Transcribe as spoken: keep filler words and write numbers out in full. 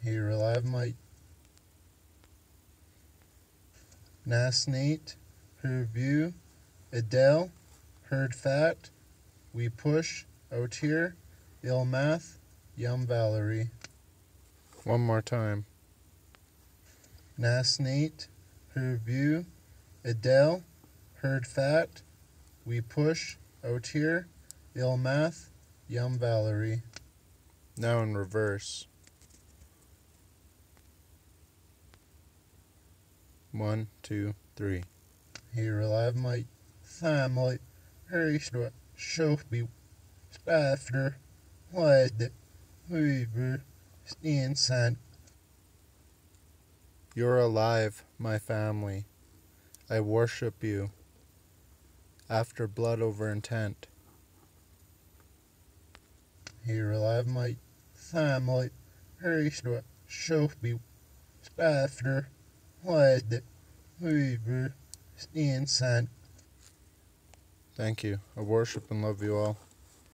Here alive might. Nasnate, her view. Adel, heard fat. We push, out here. Ill math, yum Valarie. One more time. Nasnate, her view. Adel, heard fat. We push, out here. Ill math, yum Valarie. Now in reverse. One, two, three. Here alive might. Family, hurry to show me after what Weaver Stinson. You're alive, my family. I worship you. After blood over intent. Here alive might. Family, hurry to show me after what Weaver Stinson. Thank you. I worship and love you all.